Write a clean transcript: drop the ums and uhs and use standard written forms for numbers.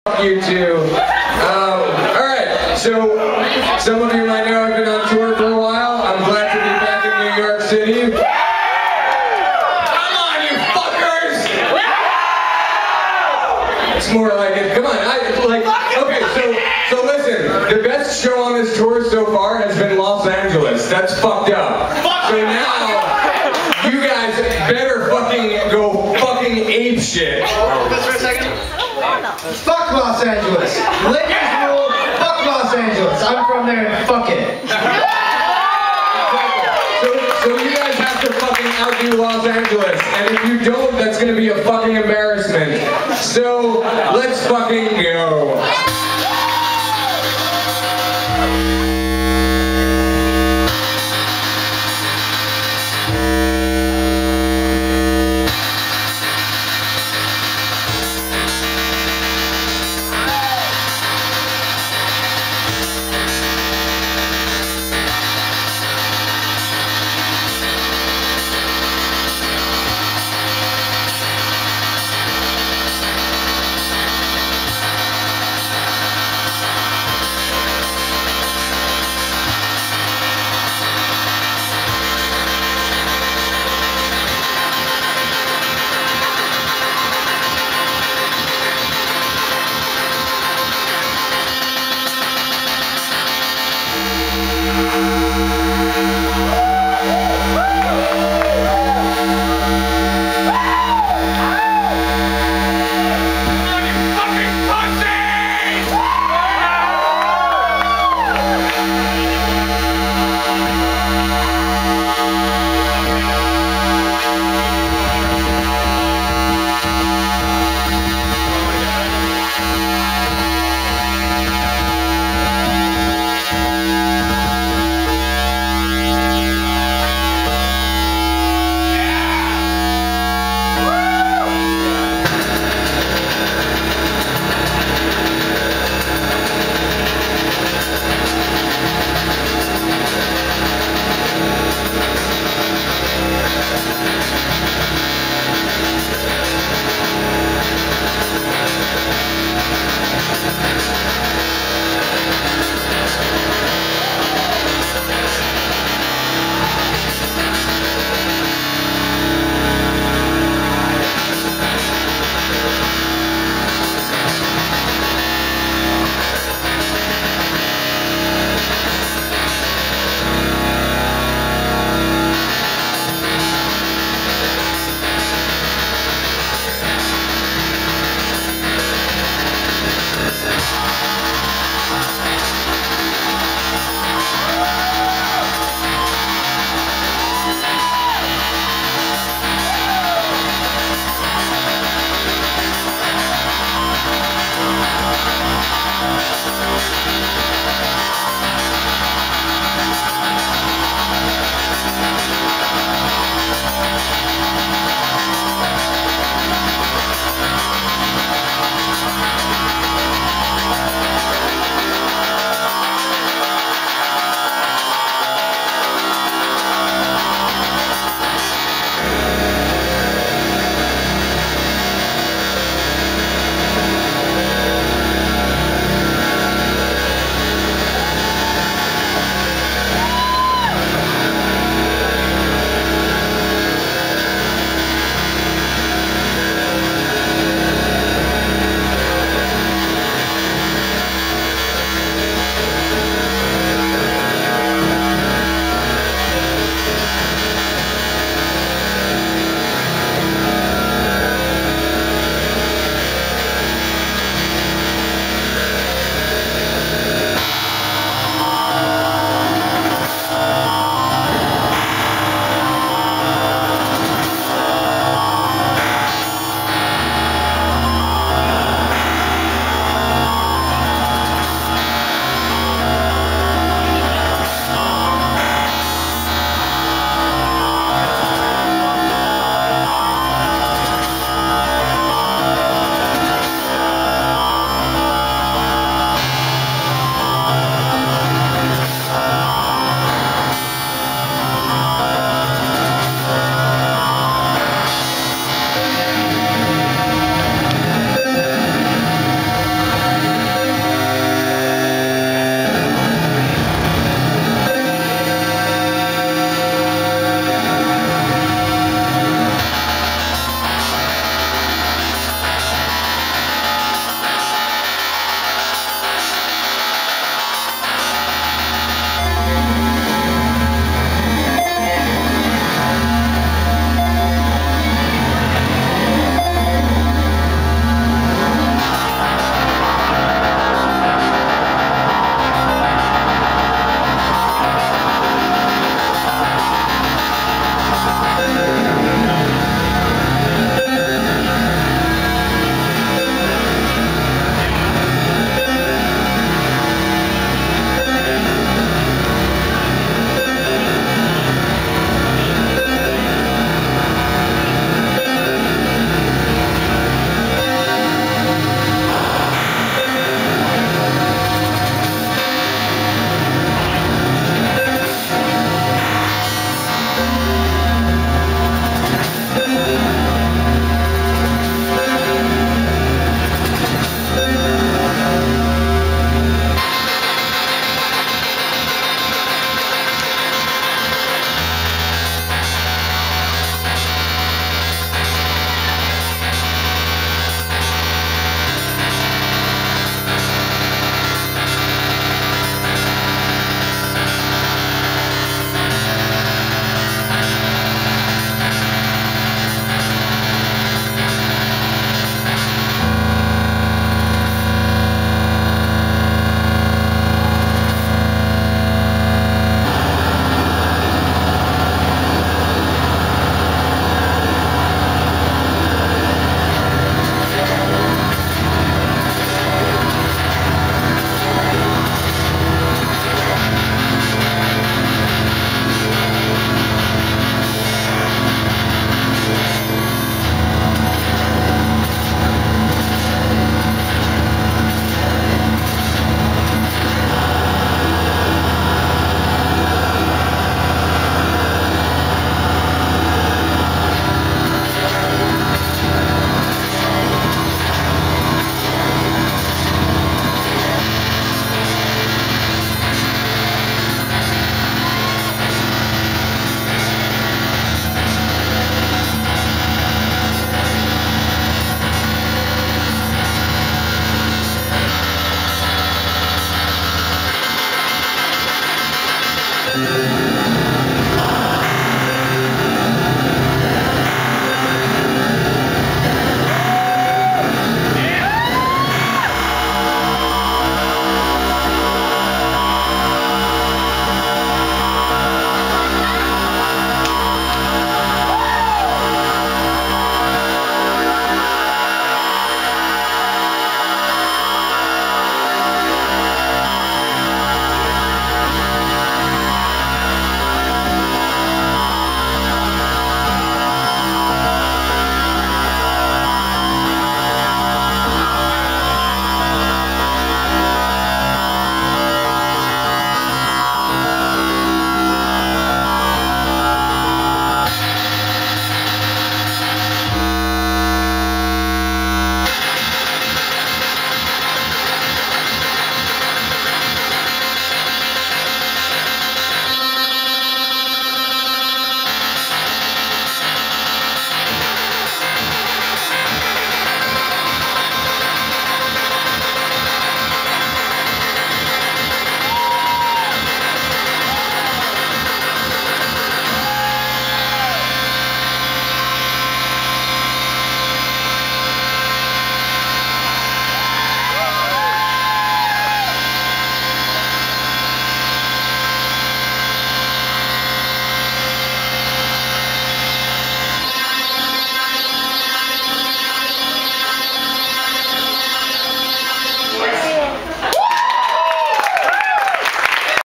Fuck you too. Alright, so some of you might know I've been on tour for a while. I'm glad to be back in New York City. Come on, you fuckers! It's more like it. Come on, okay, so listen, the best show on this tour so far has been Los Angeles. That's fucked up. So now, you guys better fucking go fucking ape shit. Just for a second. Fuck Los Angeles. Lakers rule. Fuck Los Angeles. I'm from there and fuck it. So you guys have to fucking outdo Los Angeles, and if you don't, that's gonna be a fucking embarrassment. So let's fucking go.